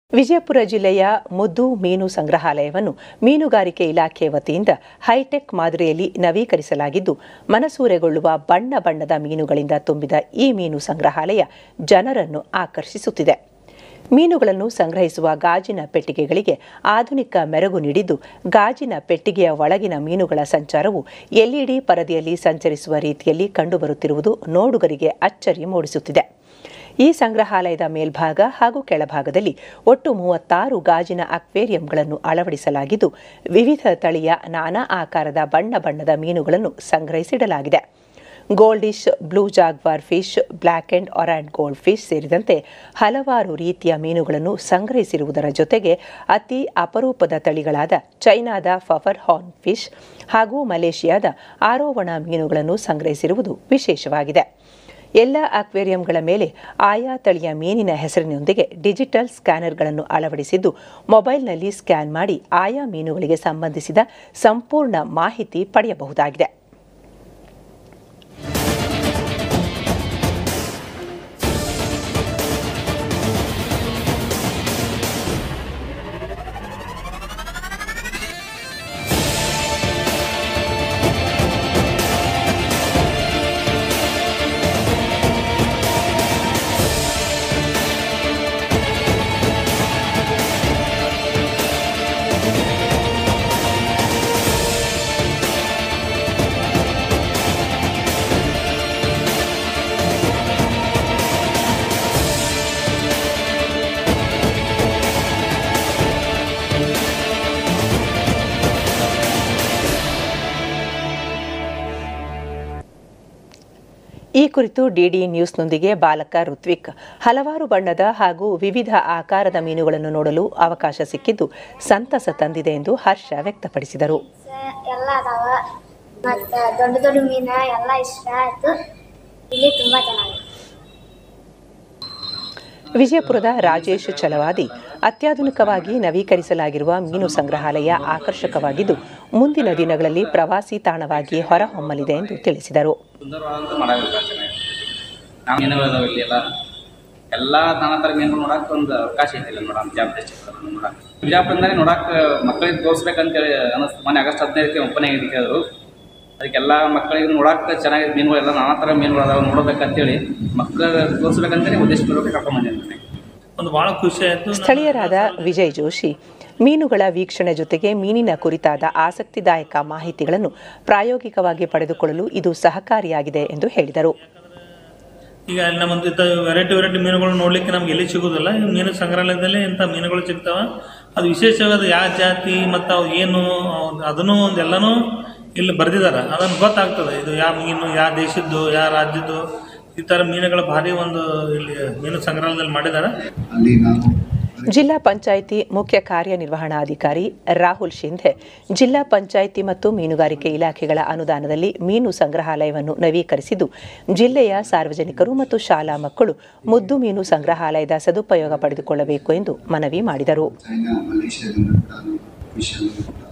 ವಿಜಯಪುರ ಜಿಲ್ಲೆಯ ಮುದ್ದು ಮೀನು ಸಂಗ್ರಹಾಲಯವನ್ನು ಮೀನುಗಾರಿಕೆ ಇಲಾಖೆ ವತಿಯಿಂದ ಹೈಟೆಕ್ ಮಾದರಿಯಲ್ಲಿ ನವೀಕರಿಸಲಾಗಿದ್ದು, ಮನಸೂರೆಗೊಳ್ಳುವ ಬಣ್ಣ ಬಣ್ಣದ ಮೀನುಗಳಿಂದ ತುಂಬಿದ ಈ ಮೀನು ಸಂಗ್ರಹಾಲಯ ಜನರನ್ನು ಆಕರ್ಷಿಸುತ್ತಿದೆ. ಮೀನುಗಳನ್ನು ಸಂಗ್ರಹಿಸುವ ಗಾಜಿನ ಪೆಟ್ಟಿಗೆಗಳಿಗೆ ಆಧುನಿಕ ಮೆರುಗು ನೀಡಿದ್ದು, ಗಾಜಿನ ಪೆಟ್ಟಿಗೆಯ ಒಳಗಿನ ಮೀನುಗಳ ಸಂಚಾರವು ಎಲ್ಇಡಿ ಪರದೆಯಲ್ಲಿ ಸಂಚರಿಸುವ ರೀತಿಯಲ್ಲಿ ಕಂಡುಬರುತ್ತಿರುವುದು ನೋಡುಗರಿಗೆ ಅಚ್ಚರಿ ಮೂಡಿಸುತ್ತಿದೆ. ಈ ಸಂಗ್ರಹಾಲಯದ ಮೇಲ್ಭಾಗ ಹಾಗೂ ಕೆಳಭಾಗದಲ್ಲಿ ಒಟ್ಟು 36 ಗಾಜಿನ ಅಕ್ವೇರಿಯಂಗಳನ್ನು ಅಳವಡಿಸಲಾಗಿದ್ದು, ವಿವಿಧ ತಳಿಯ ನಾನಾ ಆಕಾರದ ಬಣ್ಣ ಬಣ್ಣದ ಮೀನುಗಳನ್ನು ಸಂಗ್ರಹಿಸಿಡಲಾಗಿದೆ. Goldfish, blue jaguar fish, black and orange gold fish ಸೇರಿದಂತೆ ಹಲವಾರು ರೀತಿಯ ಮೀನುಗಳನ್ನು ಸಂಗ್ರಹಿಸಿರುವುದರ ಜೊತೆಗೆ ಅತಿ ಅಪರೂಪದ ತಳಿಗಳಾದ ಚೈನಾದ ಫಫರ್ ಹಾರ್ನ್ ಫಿಶ್ ಹಾಗೂ ಮಲೇಷಿಯಾದ ಆರೋವಣ ಮೀನುಗಳನ್ನು ಸಂಗ್ರಹಿಸಿರುವುದು ವಿಶೇಷವಾಗಿದೆ. ಎಲ್ಲ ಅಕ್ವೇರಿಯಂಗಳ ಮೇಲೆ ಆಯಾ ತಳಿಯ ಮೀನಿನ ಹೆಸರಿನೊಂದಿಗೆ ಡಿಜಿಟಲ್ ಸ್ಕ್ಯಾನರ್ಗಳನ್ನು ಅಳವಡಿಸಿದ್ದು, ಮೊಬೈಲ್ನಲ್ಲಿ ಸ್ಕ್ಯಾನ್ ಮಾಡಿ ಆಯಾ ಮೀನುಗಳಿಗೆ ಸಂಬಂಧಿಸಿದ ಸಂಪೂರ್ಣ ಮಾಹಿತಿ ಪಡೆಯಬಹುದಾಗಿದೆ. ಈ ಕುರಿತು ಡಿಡಿ ನ್ಯೂಸ್ನೊಂದಿಗೆ ಬಾಲಕ ಋತ್ವಿಕ್, ಹಲವಾರು ಬಣ್ಣದ ಹಾಗೂ ವಿವಿಧ ಆಕಾರದ ಮೀನುಗಳನ್ನು ನೋಡಲು ಅವಕಾಶ ಸಿಕ್ಕಿದ್ದು ಸಂತಸ ತಂದಿದೆ ಎಂದು ಹರ್ಷ ವ್ಯಕ್ತಪಡಿಸಿದರು. ವಿಜಯಪುರದ ರಾಜೇಶ್ ಚಲವಾದಿ, ಅತ್ಯಾಧುನಿಕವಾಗಿ ನವೀಕರಿಸಲಾಗಿರುವ ಮೀನು ಸಂಗ್ರಹಾಲಯ ಆಕರ್ಷಕವಾಗಿದ್ದು, ಮುಂದಿನ ದಿನಗಳಲ್ಲಿ ಪ್ರವಾಸಿ ತಾಣವಾಗಿ ಹೊರಹೊಮ್ಮಲಿದೆ ಎಂದು ತಿಳಿಸಿದರು. ಎಲ್ಲ ನಾನಾ ಥರ ಮೀನುಗಳು ನೋಡಕ್ಕೆ ಒಂದು ಅವಕಾಶ ಐತಿಲ್ಲ. ಬಿಜಾಪುರದಲ್ಲಿ ನೋಡಕ್ಕೆ ಮಕ್ಕಳಿಗೆ ತೋರಿಸ್ಬೇಕಂತೇಳಿ ಅನ್ನಿಸ್ತು. ಮೊನ್ನೆ ಆಗಸ್ಟ್ 15ಕ್ಕೆ ಓಪನ್ ಆಗಿದ್ರು. ಅದಕ್ಕೆಲ್ಲ ಮಕ್ಕಳಿಗೆ ನೋಡಕ್ಕೆ ಚೆನ್ನಾಗಿದೆ. ಮೀನುಗಳೆಲ್ಲ ನಾನಾ ಥರ ಮೀನುಗಳು ಅದಾವೆ, ನೋಡಬೇಕಂತೇಳಿ ಮಕ್ಕಳಿಗೆ ತೋರಿಸ್ಬೇಕಂತೇಳಿ ಉದ್ದೇಶಪೂರ್ವಕ ಕರ್ಕೊಂಡು ಬಂದಿದ್ದೀನಿ. ಒಂದು ಭಾಳ ಖುಷಿ ಆಯಿತು. ಸ್ಥಳೀಯರಾದ ವಿಜಯ್ ಜೋಶಿ, ಮೀನುಗಳ ವೀಕ್ಷಣೆ ಜೊತೆಗೆ ಮೀನಿನ ಕುರಿತಾದ ಆಸಕ್ತಿದಾಯಕ ಮಾಹಿತಿಗಳನ್ನು ಪ್ರಾಯೋಗಿಕವಾಗಿ ಪಡೆದುಕೊಳ್ಳಲು ಇದು ಸಹಕಾರಿಯಾಗಿದೆ ಎಂದು ಹೇಳಿದರು. ಈಗ ನಮ್ಮದು ವೆರೈಟಿ ಮೀನುಗಳು ನೋಡಲಿಕ್ಕೆ ನಮ್ಗೆ ಎಲ್ಲಿ ಸಿಗೋದಿಲ್ಲ. ಮೀನು ಸಂಗ್ರಹಾಲಯದಲ್ಲಿ ಇಂಥ ಮೀನುಗಳು ಸಿಗ್ತಾವೆ. ಅದು ವಿಶೇಷವಾದ ಯಾವ ಜಾತಿ ಮತ್ತು ಅವು ಏನು ಅದನ್ನು ಎಲ್ಲನೂ ಇಲ್ಲಿ ಬರೆದಿದ್ದಾರೆ. ಅದನ್ನು ಗೊತ್ತಾಗ್ತದೆ ಇದು ಯಾವ ಮೀನು, ಯಾವ ದೇಶದ್ದು, ಯಾವ ರಾಜ್ಯದ್ದು, ಈ ಥರ ಮೀನುಗಳ ಭಾರಿ ಒಂದು ಇಲ್ಲಿ ಮೀನು ಸಂಗ್ರಹಾಲಯದಲ್ಲಿ ಮಾಡಿದ್ದಾರೆ. ಜಿಲ್ಲಾ ಪಂಚಾಯಿತಿ ಮುಖ್ಯ ಕಾರ್ಯನಿರ್ವಹಣಾಧಿಕಾರಿ ರಾಹುಲ್ ಶಿಂಧೆ, ಜಿಲ್ಲಾ ಪಂಚಾಯಿತಿ ಮತ್ತು ಮೀನುಗಾರಿಕೆ ಇಲಾಖೆಗಳ ಅನುದಾನದಲ್ಲಿ ಮೀನು ಸಂಗ್ರಹಾಲಯವನ್ನು ನವೀಕರಿಸಿದ್ದು, ಜಿಲ್ಲೆಯ ಸಾರ್ವಜನಿಕರು ಮತ್ತು ಶಾಲಾ ಮಕ್ಕಳು ಮುದ್ದು ಮೀನು ಸಂಗ್ರಹಾಲಯದ ಸದುಪಯೋಗ ಪಡೆದುಕೊಳ್ಳಬೇಕು ಎಂದು ಮನವಿ ಮಾಡಿದರು.